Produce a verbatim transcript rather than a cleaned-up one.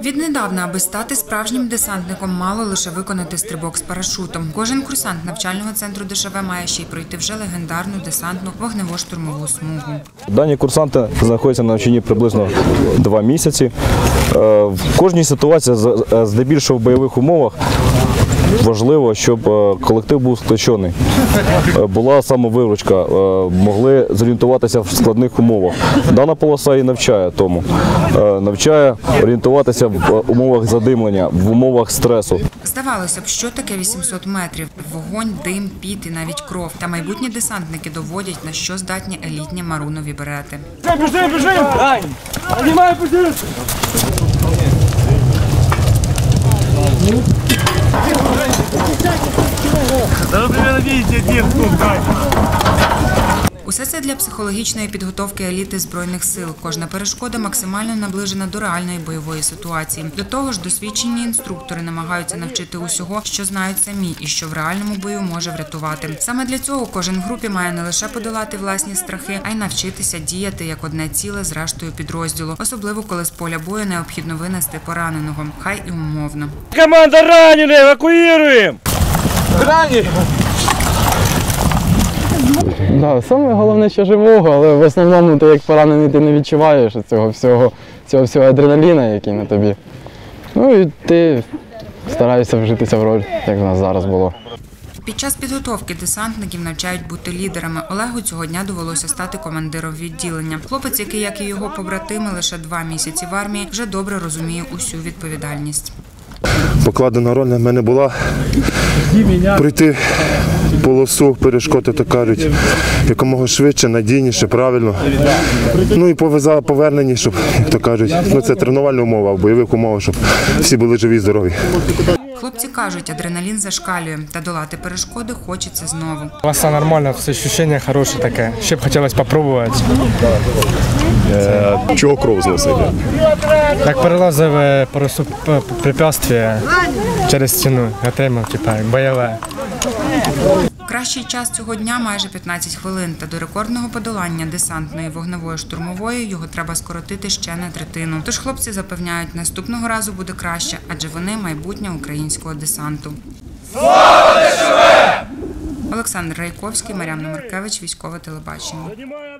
Віднедавна, аби стати справжнім десантником, мало лише виконати стрибок з парашутом. Кожен курсант навчального центру ДШВ має ще й пройти вже легендарну десантну вогнево-штурмову смугу. Дані курсанти знаходяться на навчанні приблизно два місяці. В кожній ситуації, здебільшого в бойових умовах, важливо, щоб колектив був сплочений, була самовиручка, могли зорієнтуватися в складних умовах. Дана полоса і навчає тому. Навчає орієнтуватися в умовах задимлення, в умовах стресу. Здавалося б, що таке вісімсот метрів? Вогонь, дим, піт і навіть кров. Та майбутні десантники доводять, на що здатні елітні марунові берети. Біжим, біжим! Знімай позицію! Усе це для психологічної підготовки еліти Збройних сил. Кожна перешкода максимально наближена до реальної бойової ситуації. До того ж, досвідчені інструктори намагаються навчити усього, що знають самі і що в реальному бою може врятувати. Саме для цього кожен в групі має не лише подолати власні страхи, а й навчитися діяти як одне ціле з рештою підрозділу. Особливо, коли з поля бою необхідно винести пораненого. Хай і умовно. Команда ранені! Евакуюємо! Ранені! Да, саме головне, що живого, але в основному ти як поранений ти не відчуваєш цього всього, цього всього адреналіна, який на тобі. Ну і ти стараєшся вжитися в роль, як в нас зараз було. Під час підготовки десантників навчають бути лідерами. Олегу цього дня довелося стати командиром відділення. Хлопець, який, як і його побратими, лише два місяці в армії, вже добре розуміє усю відповідальність. Покладена роль на мене була пройти полосу перешкод, так кажуть, якомога швидше, надійніше, правильно. Ну і по поверненні, щоб, як то кажуть, ну це тренувальна умова, в бойових умовах, щоб всі були живі і здорові. Хлопці кажуть, адреналін зашкалює, та долати перешкоди хочеться знову. У вас все нормально, все відчуття хороше таке. Ще б хотілося спробувати. Чого кров з носа йде? Як перелазив препятствие через стіну, отримав, типу, бойове. Кращий час цього дня – майже п'ятнадцять хвилин, та до рекордного подолання десантної вогневої штурмової його треба скоротити ще на третину. Тож хлопці запевняють, наступного разу буде краще, адже вони – майбутнє українського десанту. Слава ДШВ! Олександр Райковський, Мар'яна Маркевич, Військове телебачення.